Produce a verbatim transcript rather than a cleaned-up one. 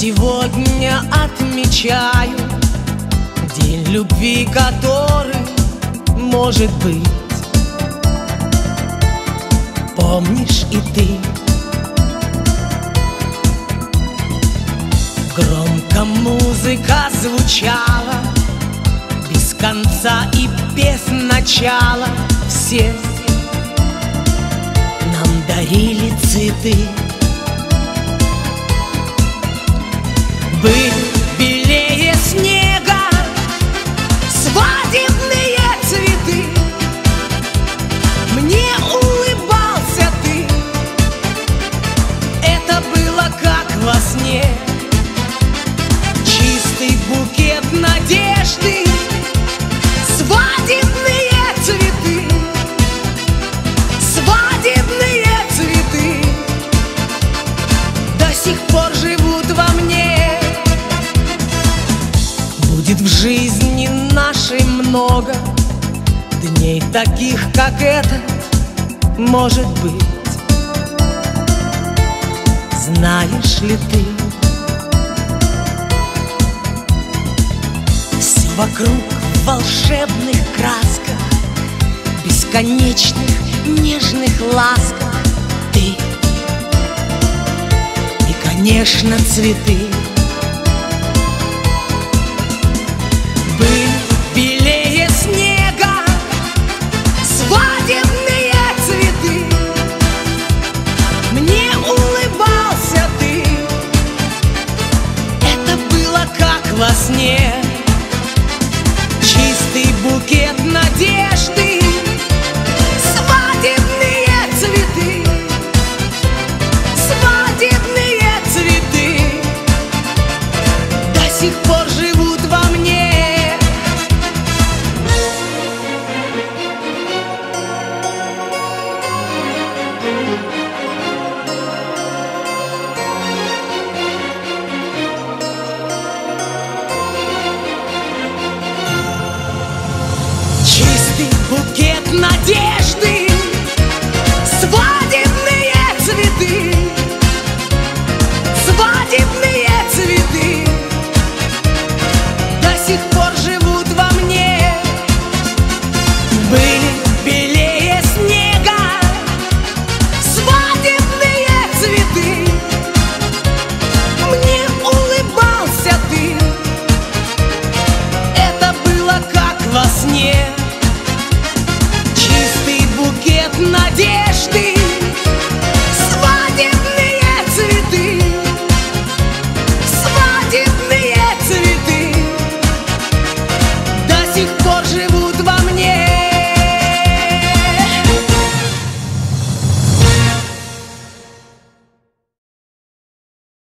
сегодня отмечаю день любви, который, может быть, помнишь и ты. Громко музыка звучала, без конца и без начала. Все нам дарили цветы. Были белее снега свадебные цветы. Мне улыбался ты, это было как во сне. Чистый букет надежды, свадебные цветы, свадебные цветы до сих пор живут во мне. Будет в жизни нашей много дней таких, как этот, может быть. Знаешь ли ты, все вокруг в волшебных красках, бесконечных нежных ласках. Ты и, конечно, цветы.